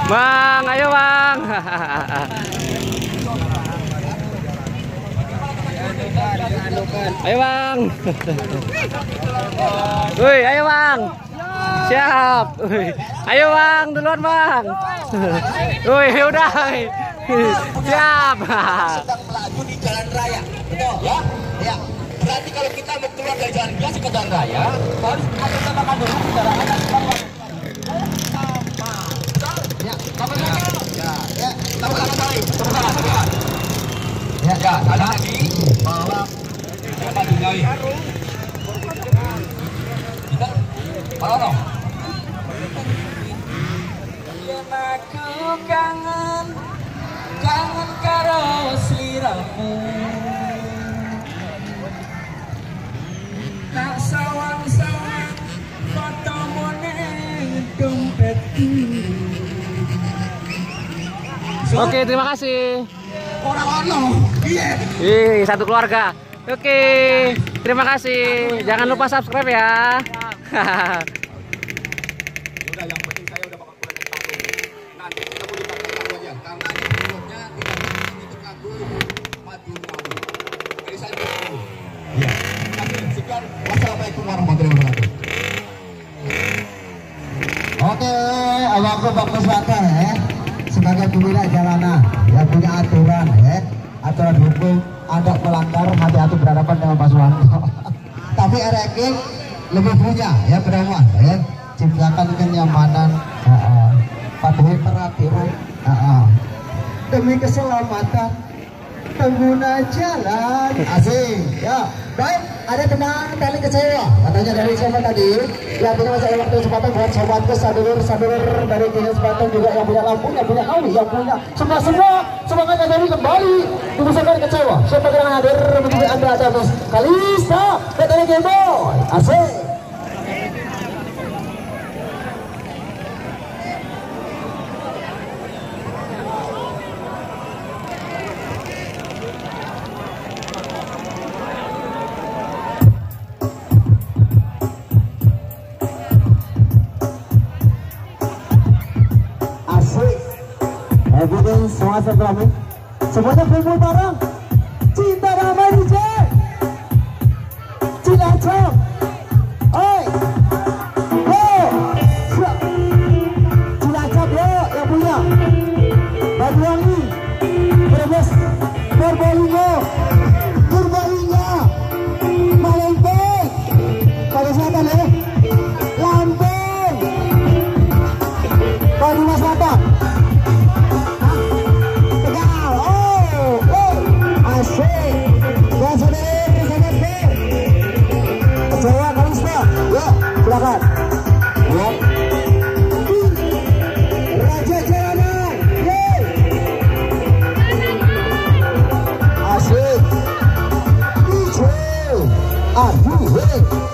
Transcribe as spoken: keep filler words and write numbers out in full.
Bang, ayo bang. Ayo bang. Woi, ayo bang. Siap. Woi, ayo bang, duluan bang. Woi, udah. Siap. Sedang melaju di jalan raya, betul ya? Ya. Berarti kalau kita mau keluar dari jalan biasa ke jalan raya, harus ada tatakan dulu kendaraan dan sama. Ya, sama-sama. Ya, ya. Sama-sama kali. Sama-sama. Ya, ya. Ada lagi bahwa apa dinai? Kita, halo. Yen aku kangen, kangen karo sliramu. Tak sawang-sawang fotomu ning dompetku. Oke, terima kasih. Orang-orang, iya. Ih, satu keluarga. Oke, terima kasih. Jangan lupa subscribe ya. Udah, yang penting saya udah bakal pulang ke kampung. Nanti kita boleh pakai kamu aja, karena sebelumnya tidak itu kampung mati mati. Jadi saya dulu. Iya. Oke, sekian. Wassalamualaikum warahmatullahi wabarakatuh. Oke, abangku bagus banget ya. Sebagai pemilik jalanan yang punya aturan ya, aturan hukum, ada pelanggar hati-hati berhadapan dengan Pak Suwanto. Tapi R G lebih punya ya pedoman ya, ciptakan kenyamanan, uh, uh, patuhi peraturan, uh, uh. demi keselamatan pengguna jalan. Asik ya. Baik, ada teman paling kecewa katanya dari siapa tadi ya, punya saya waktu kesempatan buat sobatku, sadulur-sadulur dari Kios Banten juga yang punya lampu, yang punya Audi, yang punya semua semua semangatnya dari kembali dimusahkan kecewa. Siapa yang hadir begitu Anda ada terus Kalista katanya Game Boy. Asik. Everything semua serta semuanya kumpul bareng. Cinta damai D J Cilacap. Oi, yo, Cilacap yo yang punya Banyuwangi, Brebes, Purbalingga, Purbalingga, Malembang, Kalimantan Selatan ya, Lampung, Banyumas Selatan. Kecewa Kalista, ya silakan. Ya. Raja Jalanan, yeay. Asik. D J Aduh, hey.